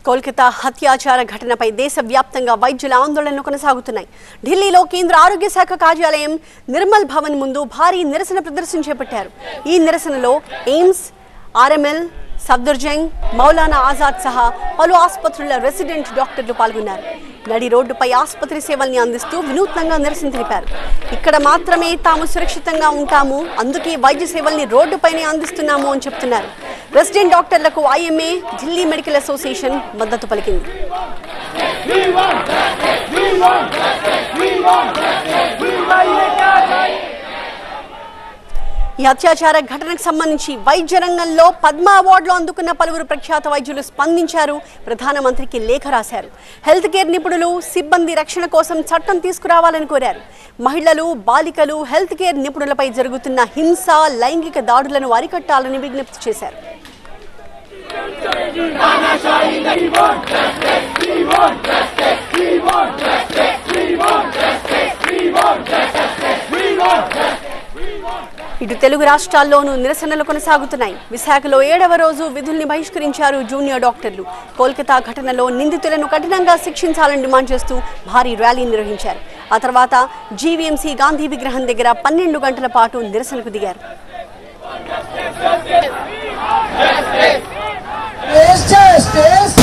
కోల్కతా హత్యాచార ఘటనపై దేశవ్యాప్తంగా వైద్యుల ఆందోళనలు కొనసాగుతున్నాయి. ఢిల్లీలో కేంద్ర ఆరోగ్య శాఖ కార్యాలయం నిర్మల్ భవన్ ముందు భారీ నిరసన ప్రదర్శన చేపట్టారు. ఈ నిరసనలో ఎయిమ్స్, ఆర్ఎంఎల్, సఫ్దర్జంగ్, మౌలానా ఆజాద్ సహా పలు ఆసుపత్రుల రెసిడెంట్ డాక్టర్లు పాల్గొన్నారు. నడి రోడ్డుపై ఆసుపత్రి సేవల్ని అందిస్తూ వినూత్నంగా నిరసన తెలిపారు. ఇక్కడ మాత్రమే తాము సురక్షితంగా ఉంటాము, అందుకే వైద్య సేవల్ని రోడ్డుపైనే అందిస్తున్నాము అని చెప్తున్నారు. రెసిడెంట్ డాక్టర్లకు ఐఎంఏ, ఢిల్లీ మెడికల్ అసోసియేషన్ మద్దతు పలికింది. ఈ అత్యాచార ఘటనకు సంబంధించి వైద్య రంగంలో పద్మ అవార్డులు అందుకున్న పలువురు ప్రఖ్యాత వైద్యులు స్పందించారు. ప్రధానమంత్రికి లేఖ రాశారు. హెల్త్ కేర్ నిపుణులు, సిబ్బంది రక్షణ కోసం చట్టం తీసుకురావాలని కోరారు. మహిళలు, బాలికలు, హెల్త్ కేర్ నిపుణులపై జరుగుతున్న హింస, లైంగిక దాడులను అరికట్టాలని విజ్ఞప్తి చేశారు. ఇటు తెలుగు రాష్ట్రాల్లోనూ నిరసనలు కొనసాగుతున్నాయి. విశాఖలో 7వ రోజు విధుల్ని బహిష్కరించారు జూనియర్ డాక్టర్లు. కోల్కతా ఘటనలో నిందితులను కఠినంగా శిక్షించాలని డిమాండ్ చేస్తూ భారీ ర్యాలీ నిర్వహించారు. ఆ తర్వాత జీవీఎంసీ గాంధీ విగ్రహం దగ్గర 12 గంటల పాటు నిరసనకు దిగారు. Justice!